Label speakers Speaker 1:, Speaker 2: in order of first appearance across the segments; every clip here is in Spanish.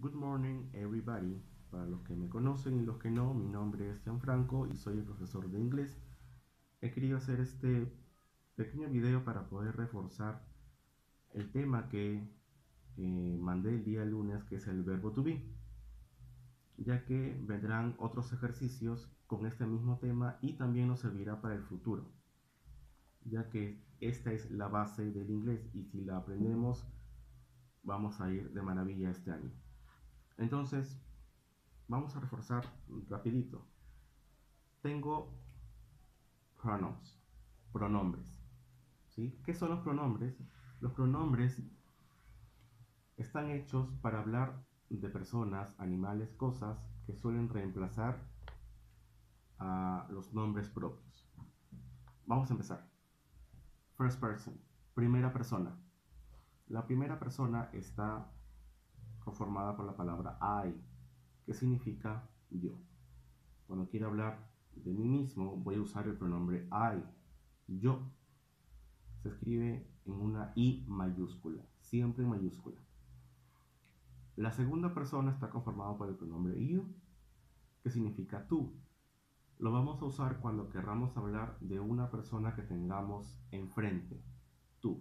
Speaker 1: Good morning, everybody. Para los que me conocen y los que no, mi nombre es Gianfranco y soy el profesor de inglés. He querido hacer este pequeño video para poder reforzar el tema que mandé el día lunes, que es el verbo to be, ya que vendrán otros ejercicios con este mismo tema y también nos servirá para el futuro, ya que esta es la base del inglés y si la aprendemos vamos a ir de maravilla este año. Entonces, vamos a reforzar rapidito. Tengo pronombres. ¿Sí? ¿Qué son los pronombres? Los pronombres están hechos para hablar de personas, animales, cosas que suelen reemplazar a los nombres propios. Vamos a empezar. First person, primera persona. La primera persona está conformada por la palabra I, que significa yo. Cuando quiero hablar de mí mismo, voy a usar el pronombre I, yo. Se escribe en una I mayúscula, siempre en mayúscula. La segunda persona está conformada por el pronombre you, que significa tú. Lo vamos a usar cuando querramos hablar de una persona que tengamos enfrente, tú.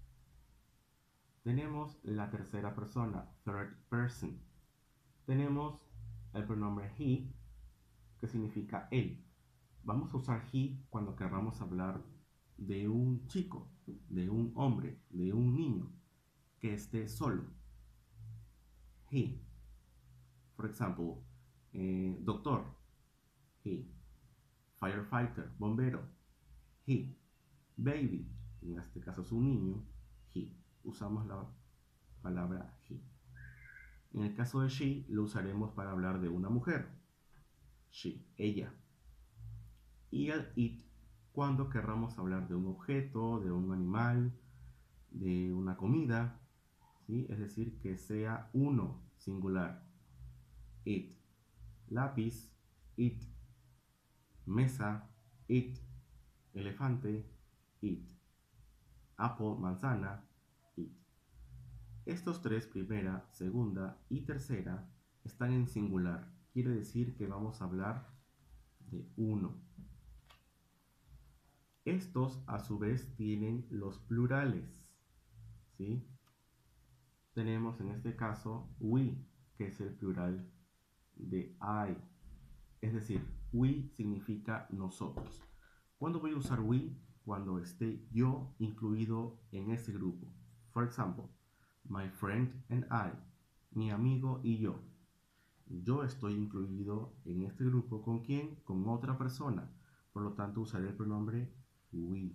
Speaker 1: Tenemos la tercera persona, third person. Tenemos el pronombre he, que significa él. Vamos a usar he cuando querramos hablar de un chico, de un hombre, de un niño que esté solo. He. For example, doctor. He. Firefighter, bombero. He. Baby, en este caso es un niño. He. Usamos la palabra he. En el caso de she, lo usaremos para hablar de una mujer. She, ella. Y el it cuando querramos hablar de un objeto, de un animal, de una comida, ¿sí? Es decir, que sea uno, singular. It. Lápiz, it. Mesa, it. Elefante, it. Apple, manzana, it. Estos tres, primera, segunda y tercera, están en singular. Quiere decir que vamos a hablar de uno. Estos, a su vez, tienen los plurales, ¿sí? Tenemos en este caso we, que es el plural de I. Es decir, we significa nosotros. ¿Cuándo voy a usar we? Cuando esté yo incluido en ese grupo. For example, my friend and I. Mi amigo y yo. Yo estoy incluido en este grupo. ¿Con quién? Con otra persona. Por lo tanto, usaré el pronombre we.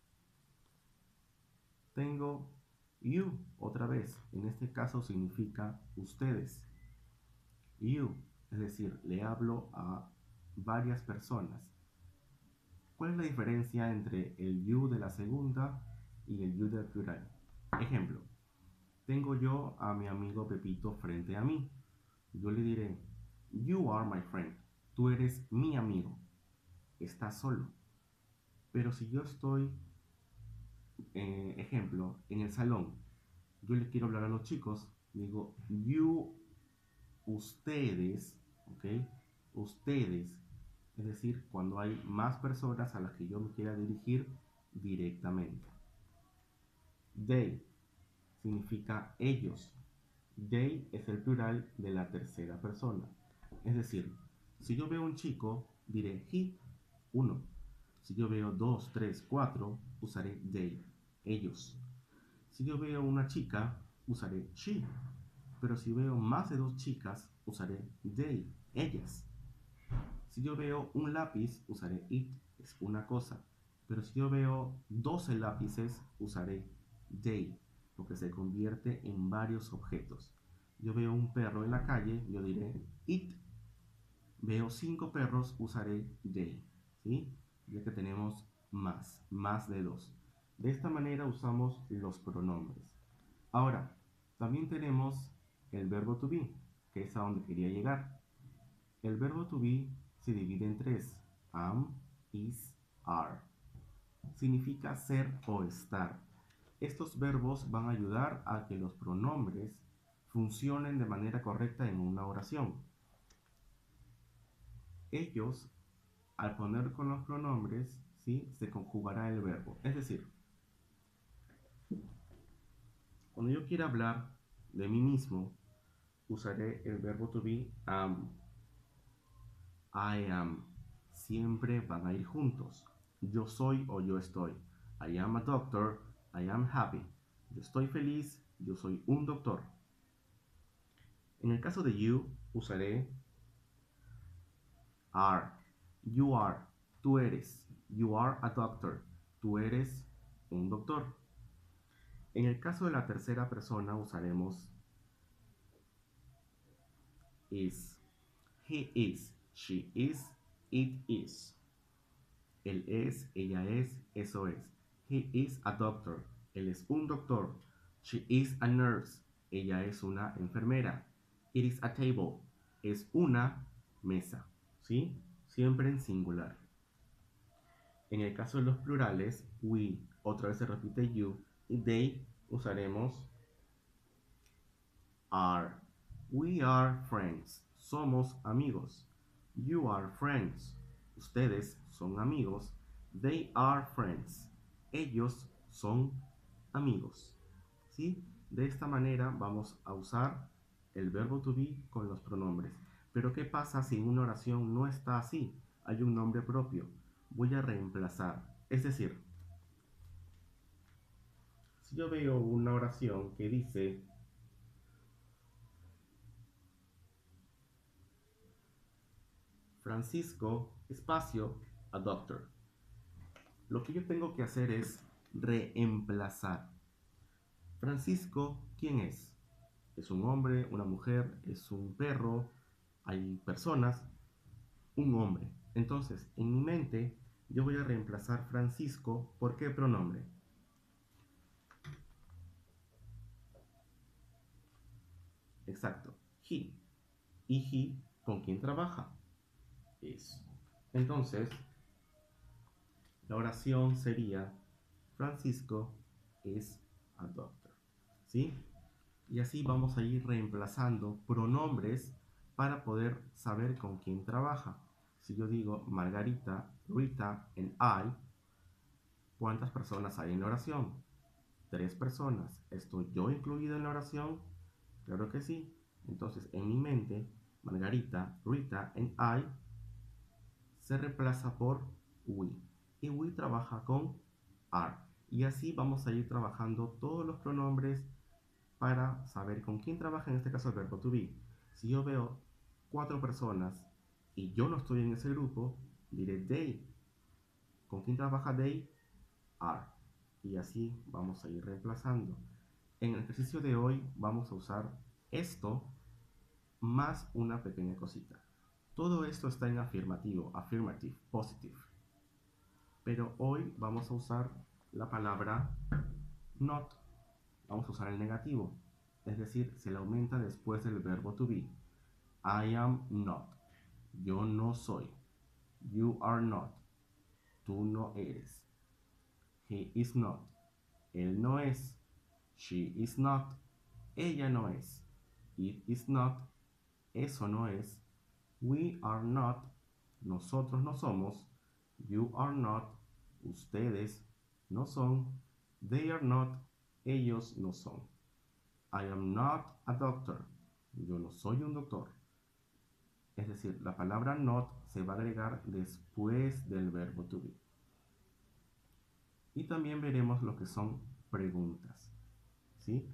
Speaker 1: Tengo you otra vez. En este caso significa ustedes. You, es decir, le hablo a varias personas. ¿Cuál es la diferencia entre el you de la segunda y el you del plural? Ejemplo, tengo yo a mi amigo Pepito frente a mí. Yo le diré, you are my friend. Tú eres mi amigo. Estás solo. Pero si yo estoy, ejemplo, en el salón, yo le quiero hablar a los chicos, digo, you, ustedes, ¿ok? Ustedes. Es decir, cuando hay más personas a las que yo me quiera dirigir directamente. They significa ellos. They es el plural de la tercera persona. Es decir, si yo veo un chico, diré he, uno. Si yo veo 2, 3, 4, usaré they, ellos. Si yo veo una chica, usaré she. Pero si veo más de 2 chicas, usaré they, ellas. Si yo veo un lápiz, usaré it, es una cosa. Pero si yo veo 12 lápices, usaré they, porque se convierte en varios objetos. Yo veo un perro en la calle, yo diré it. Veo 5 perros, usaré they, ¿sí? Ya que tenemos más de 2. De esta manera usamos los pronombres. Ahora, también tenemos el verbo to be, que es a donde quería llegar. El verbo to be se divide en 3. Am, is, are. Significa ser o estar. Estos verbos van a ayudar a que los pronombres funcionen de manera correcta en una oración. Ellos, al poner con los pronombres, ¿sí?, se conjugará el verbo. Es decir, cuando yo quiera hablar de mí mismo, usaré el verbo to be am. I am. Siempre van a ir juntos. Yo soy o yo estoy. I am a doctor. I am happy. Yo estoy feliz. Yo soy un doctor. En el caso de you, usaré are. You are. Tú eres. You are a doctor. Tú eres un doctor. En el caso de la tercera persona, usaremos is. He is. She is. It is. Él es, ella es, eso es. He is a doctor. Él es un doctor. She is a nurse. Ella es una enfermera. It is a table. Es una mesa. ¿Sí? Siempre en singular. En el caso de los plurales, we, otra vez se repite you, y they usaremos are. We are friends. Somos amigos. You are friends. Ustedes son amigos. They are friends. Ellos son amigos. ¿Sí? De esta manera vamos a usar el verbo to be con los pronombres. Pero ¿qué pasa si en una oración no está así? Hay un nombre propio. Voy a reemplazar. Es decir, si yo veo una oración que dice Francisco, espacio, a doctor. Lo que yo tengo que hacer es reemplazar. Francisco, ¿quién es? ¿Es un hombre, una mujer, es un perro? ¿Hay personas? Un hombre. Entonces, en mi mente, yo voy a reemplazar Francisco por ¿qué pronombre? Exacto, he. ¿Y he con quién trabaja? Es. Entonces, la oración sería Francisco is a doctor. ¿Sí? Y así vamos a ir reemplazando pronombres para poder saber con quién trabaja. Si yo digo Margarita, Rita and I, ¿cuántas personas hay en la oración? 3 personas. ¿Estoy yo incluido en la oración? Claro que sí. Entonces, en mi mente, Margarita, Rita and I se reemplaza por we. Y we trabaja con are. Y así vamos a ir trabajando todos los pronombres para saber con quién trabaja, en este caso el verbo to be. Si yo veo 4 personas y yo no estoy en ese grupo, diré they. ¿Con quién trabaja they? Are. Y así vamos a ir reemplazando. En el ejercicio de hoy vamos a usar esto más una pequeña cosita. Todo esto está en afirmativo, affirmative, positive. Pero hoy vamos a usar la palabra not. Vamos a usar el negativo. Es decir, se le aumenta después del verbo to be. I am not. Yo no soy. You are not. Tú no eres. He is not. Él no es. She is not. Ella no es. It is not. Eso no es. We are not. Nosotros no somos. You are not. Ustedes no son. They are not. Ellos no son. I am not a doctor. Yo no soy un doctor. Es decir, la palabra not se va a agregar después del verbo to be. Y también veremos lo que son preguntas. ¿Sí?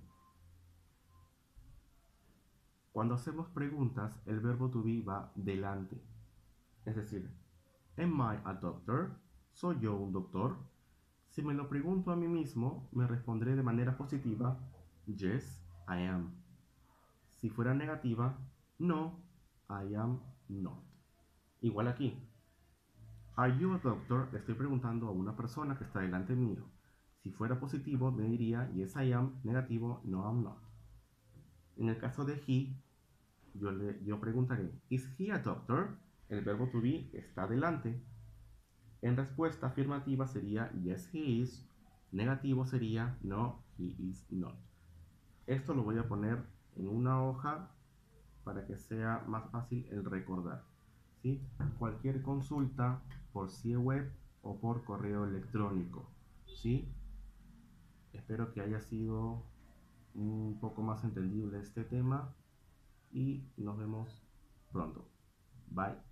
Speaker 1: Cuando hacemos preguntas, el verbo to be va delante. Es decir, am I a doctor? ¿Soy yo un doctor? Si me lo pregunto a mí mismo, me responderé de manera positiva, yes, I am. Si fuera negativa, no, I am not. Igual aquí. Are you a doctor? Le estoy preguntando a una persona que está delante mío. Si fuera positivo, me diría yes, I am. Negativo, no, I'm not. En el caso de he, yo preguntaré, is he a doctor? El verbo to be está delante. En respuesta afirmativa sería yes, he is. Negativo sería no, he is not. Esto lo voy a poner en una hoja para que sea más fácil el recordar. ¿Sí? Cualquier consulta por sitio web o por correo electrónico. ¿Sí? Espero que haya sido un poco más entendible este tema y nos vemos pronto. Bye.